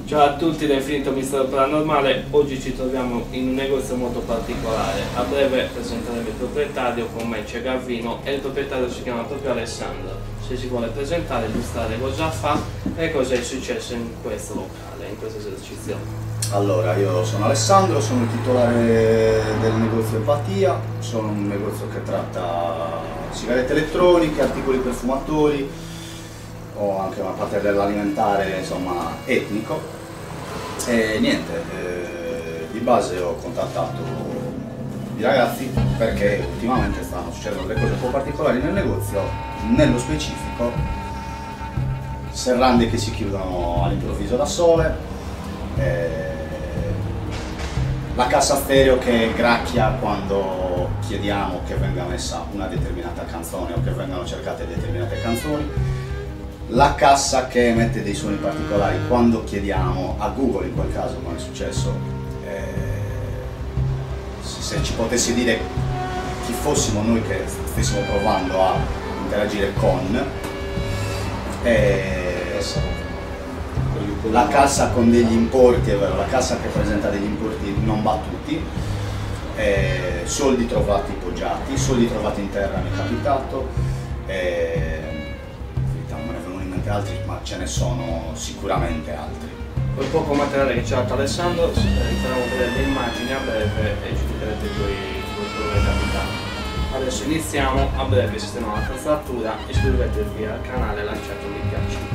Ciao a tutti da Infinito Mistero Paranormale, oggi ci troviamo in un negozio molto particolare. A breve presenteremo il proprietario, con me c'è Gavino e il proprietario si chiama proprio Alessandro. Se si vuole presentare, illustrare cosa fa e cosa è successo in questo locale, in questo esercizio. Allora, io sono Alessandro, sono il titolare del negozio Empatia, sono un negozio che tratta sigarette elettroniche, articoli perfumatori, ho anche una parte dell'alimentare, insomma, etnico. E niente, di base ho contattato i ragazzi perché ultimamente stanno succedendo delle cose un po' particolari nel negozio, nello specifico serrande che si chiudono all'improvviso da sole, la cassa stereo che gracchia quando chiediamo che venga messa una determinata canzone o che vengano cercate determinate canzoni, la cassa che emette dei suoni particolari quando chiediamo a Google, in quel caso come è successo, se ci potessi dire chi fossimo noi che stessimo provando a interagire con, la cassa con degli importi, è vero, la cassa che presenta degli importi non battuti, soldi trovati poggiati, soldi trovati in terra mi è capitato, altri, ma ce ne sono sicuramente altri. Quel poco materiale che ci ha dato Alessandro, faremo vedere le immagini a breve e ci vedrete quello che è capitato. Adesso iniziamo, a breve sistemiamo la attrezzatura, iscrivetevi al canale e lasciate un mi piace.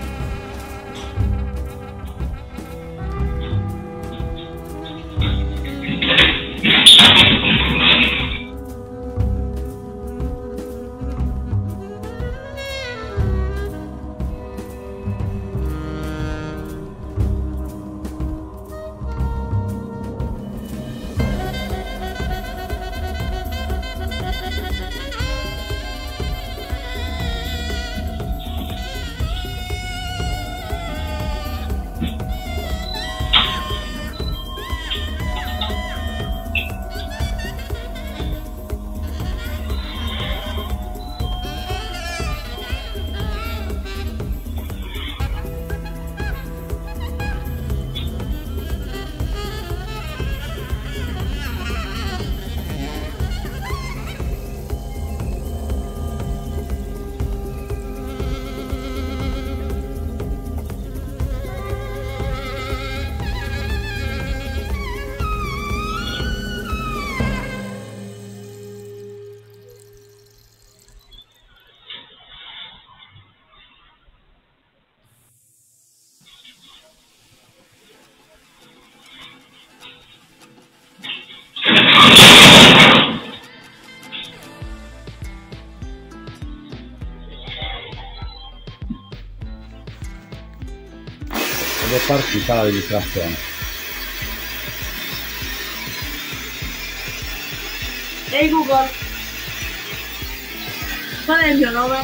Ed è partita la registrazione. Ehi Google, qual è il mio nome?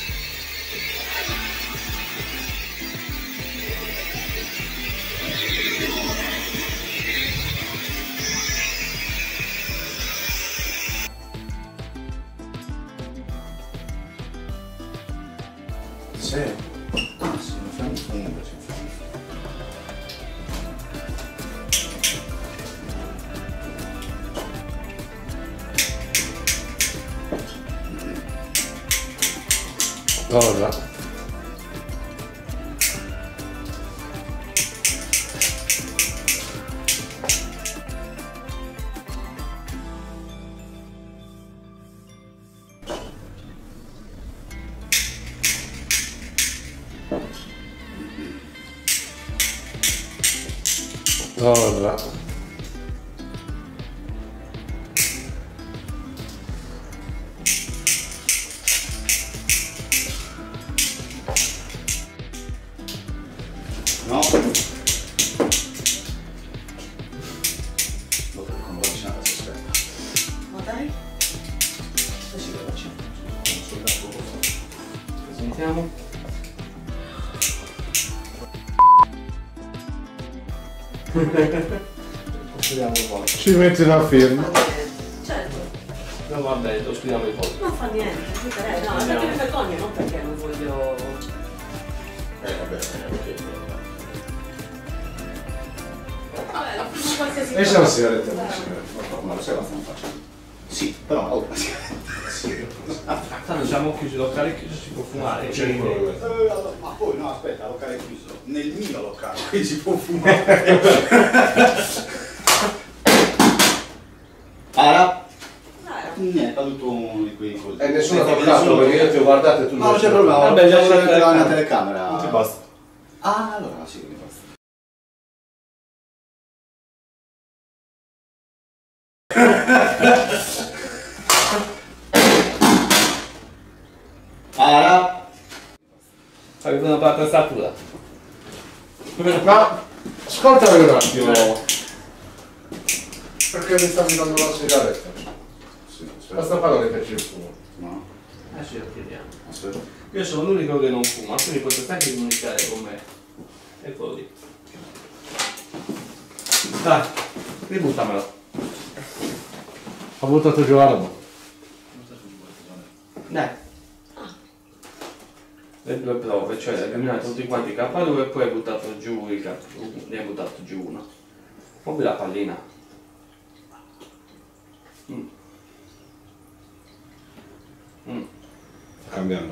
Sì, mi fa un fondo. Ora. Ora. No? Dopo che con vaccinata si aspetta. Ma dai? Eh sì, la vaccinata. Sul gatto poco. Presentiamo. Ci metti una firma. Certo. No vabbè, lo scriviamo i voti. Non fa niente, no, perché mi vergogno, non perché non voglio... Vabbè, ok. fumo qualsiasi E c'è cosa. una sigaretta. Ma lo sai cosa non faccio? Sì, però ho una sigaretta. Tanto siamo chiusi, il locale chiuso, si può fumare. C'è il cuore. Ma poi no, aspetta, locale chiuso. Nel mio locale, qui si può fumare. Ara? Niente, è caduto uno di quei così. E nessuno ha toccato perché io ti ho guardato e tu No, non c'è problema. Vabbè, già c'è una telecamera. Non ti basta. Ah, allora sì, mi basta. Ara? Avete una parte satura. Ma ascoltami un attimo. Perché mi stavi dando la sigaretta? Sì, Basta parlare che c'è il fumo. No, Ci lo chiediamo. aspetta. Io sono l'unico che non fuma, quindi potete anche comunicare con me. Eccolo lì. Dai, ributtamelo. Ho buttato giù l'arma. Dai. Le due prove, cioè hai camminato tutti quanti K2 e poi hai buttato giù ne hai buttato giù uno. Muovi la pallina. Sta cambiando.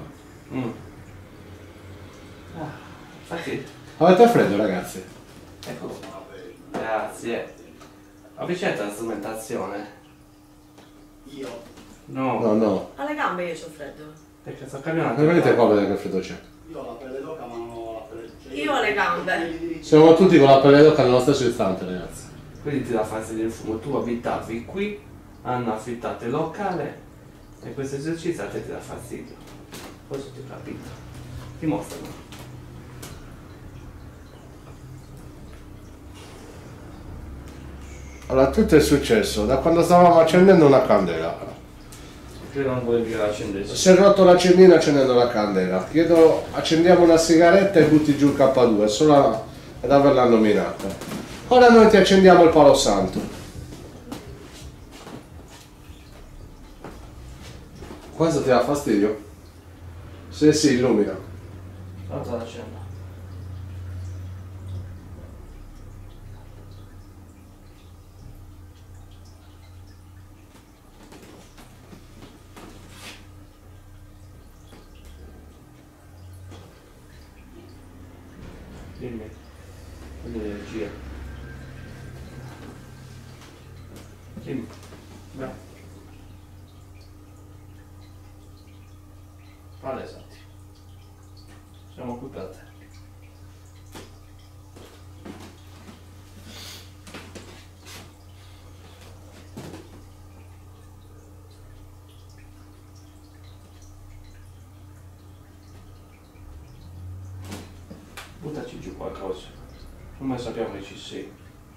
Infatti, Avete freddo ragazzi? eccolo qua. Grazie. Avvicinate la strumentazione. Io? No, No, no. Alle gambe io c'ho freddo. perché sto camminando. Non vedete qua vedere che freddo c'è? Io ho la pelle d'oca ma non ho la pelle... Io ho le gambe. Siamo tutti con la pelle d'oca nello stesso istante ragazzi. Quindi ti dà fastidio il fumo. Tu abitavi qui, hanno affittato il locale e questo esercizio a te ti dà fastidio. Questo ti ho capito. Dimostralo. Allora tutto è successo da quando stavamo accendendo una candela. Perché non volevi che la accendessi? Si è rotto l'accendino accendendo la candela. Chiedo accendiamo una sigaretta e butti giù il K2 solo ad averla nominata. Ora noi ti accendiamo il palo santo. Questo ti dà fastidio? Se sì, illumina. Guarda la accendo. Dimmi. L'energia. Dimmi. Vai. Parla esatti. Siamo qui per te. Buttaci giù qualcosa. Come sappiamo che ci sei.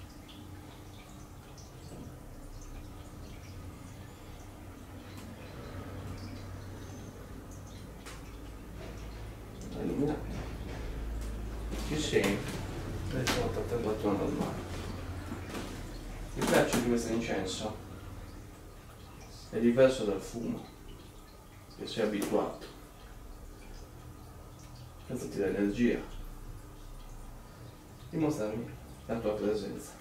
Illumina. Ci sei? Adesso la temperatura normale. Il braccio di questo incenso è diverso dal fumo che sei abituato. Questo ti dà energia. Dimostrami la tua presenza.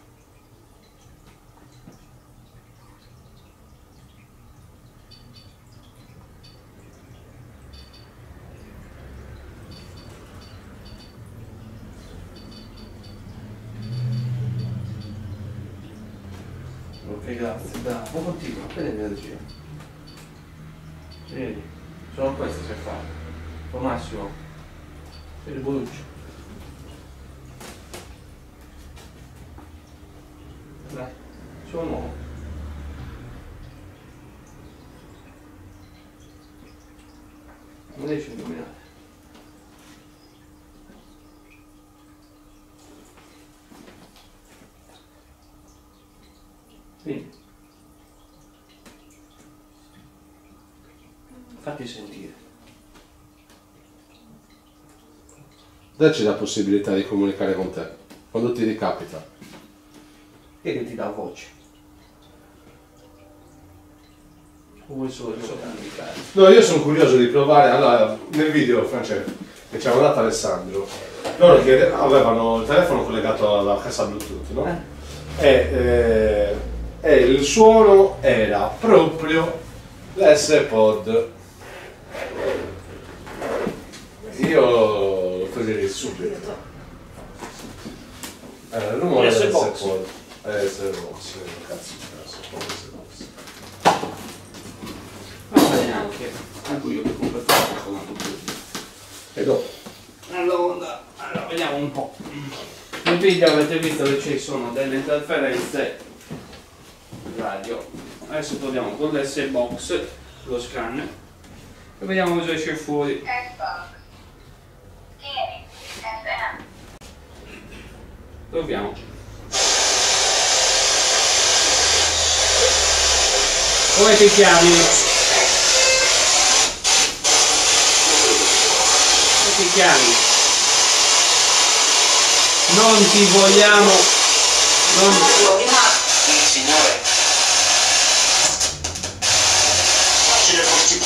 Ok, grazie. Bravo, continua, prendi energia. Vedi, solo questo sai fare. Tuo massimo. Vedi, Boluccio. Dai, sono nuovo. Non riesci a illuminare. Quindi, fatti sentire. Dacci la possibilità di comunicare con te, quando ti ricapita. Chi è che ti dà voce? O vuoi solo comunicare? No, io sono curioso di provare, allora, nel video, Francesco, che ci ha mandato Alessandro, loro avevano il telefono collegato alla cassa Bluetooth, no? e il suono era proprio l'S-Pod. Io lo toglierei subito. Il rumore S-Box. S-Pod. S-Box, cazzo di Ma neanche. Anche io che compro con E dopo. allora, vediamo un po'. Nel video avete visto che ci sono delle interferenze radio. Adesso proviamo con l'S-Box, lo scan, e vediamo cosa esce fuori. Proviamo. Come ti chiami? Come ti chiami? Non ti vogliamo. Non Il Signore. Facile possibile.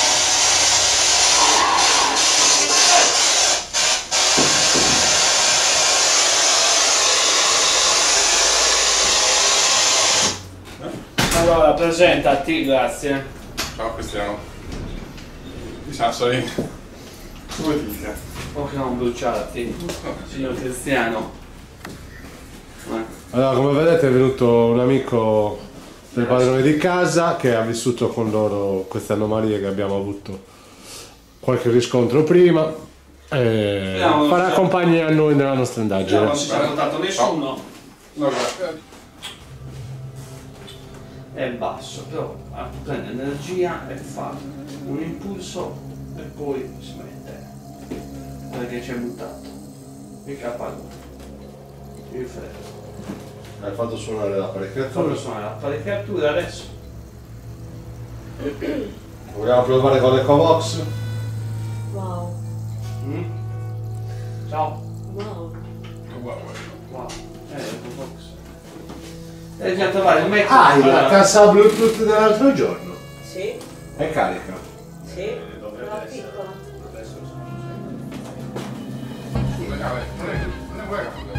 Allora, presentati, grazie. Ciao Cristiano. Di Sassari. Come ti dice? Oh, che non bruciarti, signor Cristiano. Allora, come vedete è venuto un amico del padrone di casa che ha vissuto con loro queste anomalie che abbiamo avuto qualche riscontro prima e farà compagnia a noi nella nostra indagine. Non si è notato nessuno. No, grazie. È basso, però prende energia e fa un impulso e poi smette. Perché ci è buttato. Mica appago. Il freddo. Hai fatto suonare l'apparecchiatura. Come suona l'apparecchiatura adesso? Vogliamo provare con l'Ecovox? Wow. Mm? Ciao. Wow. Wow. Box. Devi già trovare un meccanismo. Ah, la allora. cassa Bluetooth dell'altro giorno. Sì, È carica. sì. Una piccola. Scusa, Ale, non è vuoi grande.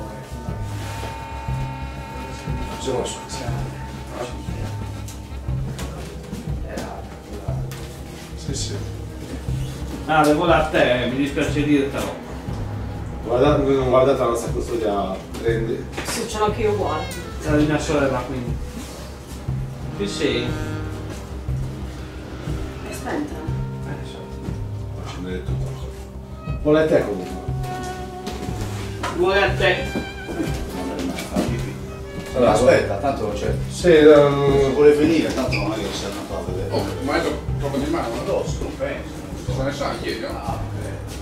Sono su. Sì, sì. Ah, devo da te, mi dispiace dirtelo. Guardate, non guardate la nostra custodia, prendi. Sì, ce l'ho anche io uguale. Sarà di mia sorella quindi. Chi sei? È spenta? Accendere tutto. Vuole te comunque. Vuole a te. Allora, aspetta, tanto c'è. Sì, Se vuole venire, tanto non è che si è andato a vedere. Oh, ma è troppo di mano, no? Addosso, non penso. Se ne sa, chiedi, no? Ah, ok.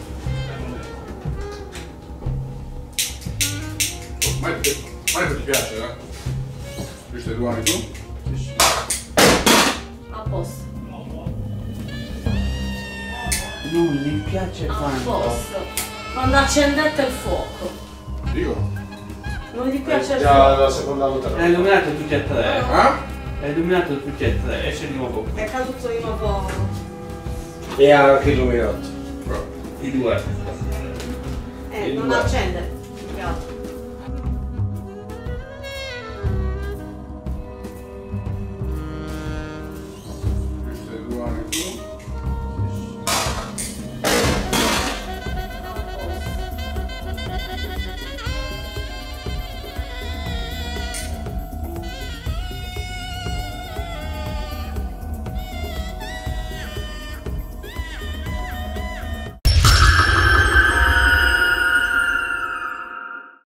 Ma ti piace, eh? Questi 2 anni tu? A posto. Non gli piace A tanto. posto. Quando accendete il fuoco. Dico. Non gli piace il già fuoco. la seconda volta. È illuminato tutti e tre. Ah? È illuminato tutti e tre. Esce di nuovo. È caduto di nuovo. E ha anche illuminato. I due. Non accende. Più che altro.